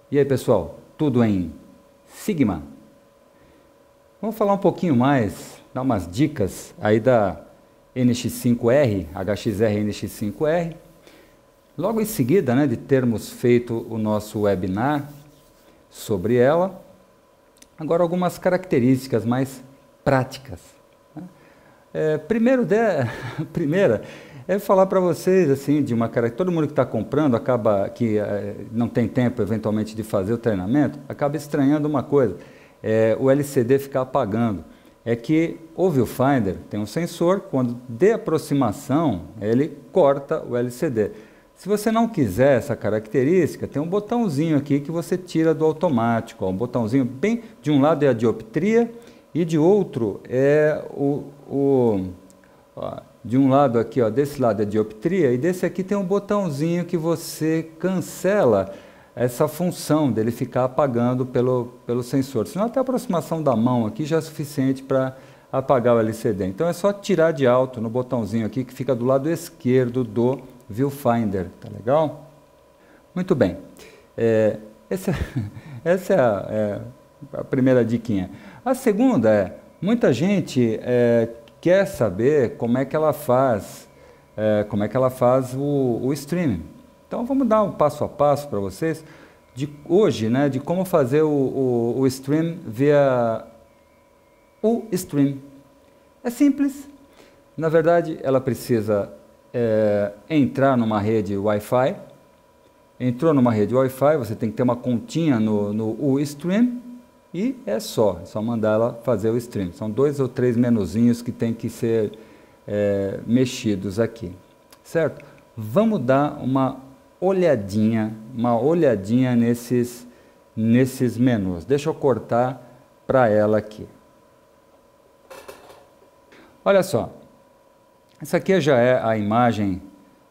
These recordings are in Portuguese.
E aí, pessoal, tudo em Sigma? Vamos falar um pouquinho mais, dar umas dicas aí da NX5R, HXR NX5R. Logo em seguida, né, de termos feito o nosso webinar sobre ela, agora algumas características mais práticas. Primeira é falar para vocês assim de uma característica. Todo mundo que está comprando acaba que não tem tempo eventualmente de fazer o treinamento, acaba estranhando uma coisa, o LCD ficar apagando. É que o viewfinder tem um sensor, quando de aproximação ele corta o LCD. Se você não quiser essa característica, tem um botãozinho aqui que você tira do automático, ó, um botãozinho bem, de um lado é a dioptria e de outro é de um lado aqui, ó, desse lado é dioptria, e desse aqui tem um botãozinho que você cancela essa função dele ficar apagando pelo sensor. Senão até a aproximação da mão aqui já é suficiente para apagar o LCD. Então é só tirar de alto no botãozinho aqui que fica do lado esquerdo do viewfinder. Tá legal? Muito bem. Essa é a primeira diquinha. A segunda muita gente quer saber como é que ela faz, o streaming. Então vamos dar um passo a passo para vocês de hoje, né, de como fazer o stream via o stream. É simples. Na verdade, ela precisa entrar numa rede Wi-Fi. Entrou numa rede Wi-Fi, você tem que ter uma continha no Stream e é só mandar ela fazer o stream. São 2 ou 3 menuzinhos que tem que ser mexidos aqui, certo? Vamos dar uma olhadinha nesses menus. Deixa eu cortar para ela aqui. Olha só, essa aqui já é a imagem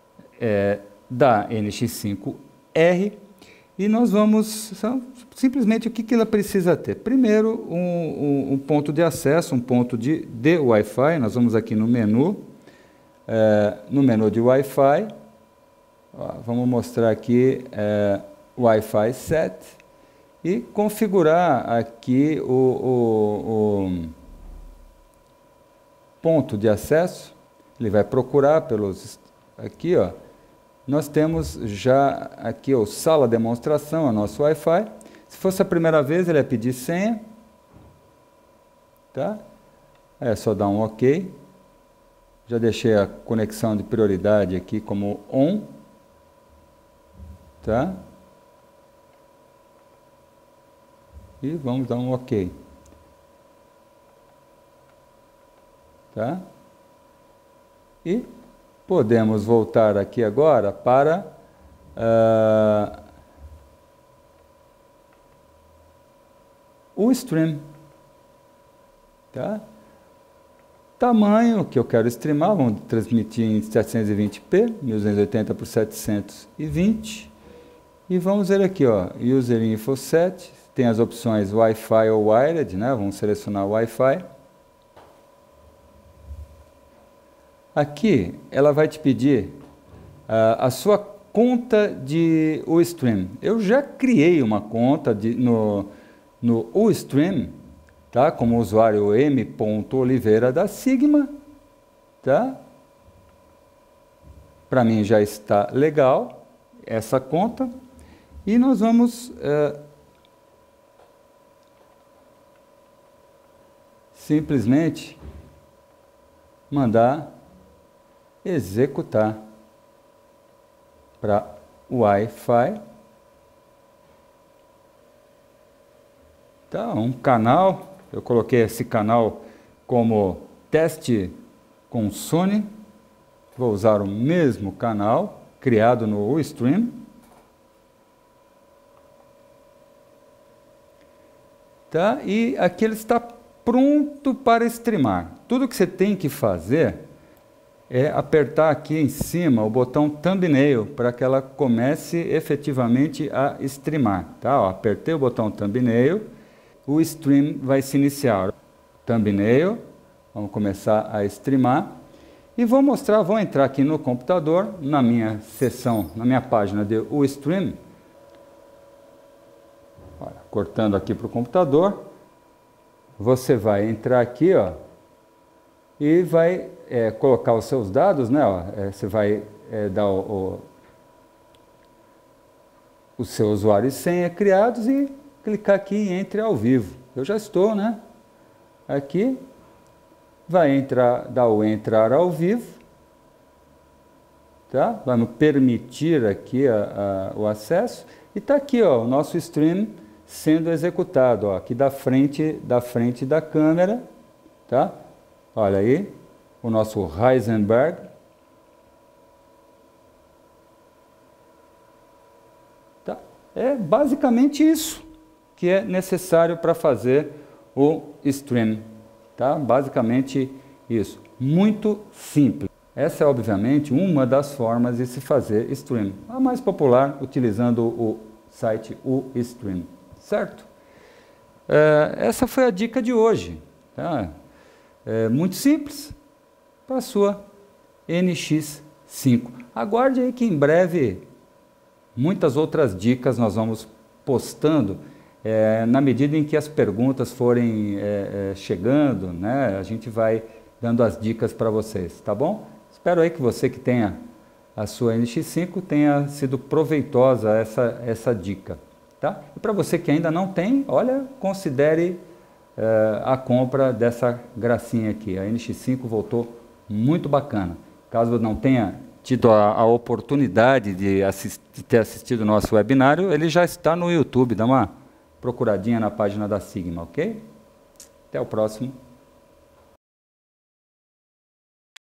da NX5R e nós vamos, simplesmente o que ela precisa ter? Primeiro, um ponto de acesso, um ponto de Wi-Fi. Nós vamos aqui no menu de Wi-Fi, vamos mostrar aqui Wi-Fi set e configurar aqui o ponto de acesso. Ele vai procurar pelos aqui, ó. Nós temos já aqui o sala demonstração, o nosso Wi-Fi. Se fosse a primeira vez, ele ia pedir senha, tá? É só dar um OK. Já deixei a conexão de prioridade aqui como on, tá? E vamos dar um OK, tá? E podemos voltar aqui agora para o stream, tá? Tamanho que eu quero streamar, vamos transmitir em 720p, 1280 por 720, e vamos ver aqui, ó, User Info Set, tem as opções Wi-Fi ou Wired, né? Vamos selecionar Wi-Fi. Aqui, ela vai te pedir a sua conta de Ustream. Eu já criei uma conta no Ustream, tá? Como usuário m.oliveira da Sigma, tá? Para mim já está legal essa conta. E nós vamos simplesmente mandar executar para o Wi-Fi. Tá, um canal, eu coloquei esse canal como teste com Sony. Vou usar o mesmo canal criado no Ustream. Tá, e aqui ele está pronto para streamar. Tudo que você tem que fazer é apertar aqui em cima o botão Thumbnail para que ela comece efetivamente a streamar. Tá? Ó, apertei o botão Thumbnail, o stream vai se iniciar. Thumbnail, vamos começar a streamar. E vou entrar aqui no computador, na minha seção, na minha página de Ustream. cortando aqui para o computador, você vai entrar aqui, ó, e vai colocar os seus dados, né? Ó, você vai dar o seu usuário e senha criados e clicar aqui em Entre ao Vivo. Eu já estou, né? Aqui, vai entrar, dar o Entrar ao Vivo, tá? Vai me permitir aqui o acesso, e está aqui, ó, o nosso stream sendo executado, ó, aqui da frente da câmera, tá? Olha aí, o nosso Heisenberg. Tá? É basicamente isso que é necessário para fazer o stream. Tá? Basicamente isso. Muito simples. Essa é, obviamente, uma das formas de se fazer stream. A mais popular, utilizando o site Ustream. Certo? Essa foi a dica de hoje. Tá? Muito simples para a sua NX5. Aguarde aí que em breve muitas outras dicas nós vamos postando na medida em que as perguntas forem chegando, né? A gente vai dando as dicas para vocês, tá bom? Espero aí que você que tenha a sua NX5 tenha sido proveitosa essa dica, tá? E para você que ainda não tem, olha, considere a compra dessa gracinha aqui. A NX5 voltou muito bacana. Caso não tenha tido a oportunidade de ter assistido o nosso webinário, ele já está no YouTube. Dá uma procuradinha na página da Sigma, ok? Até o próximo.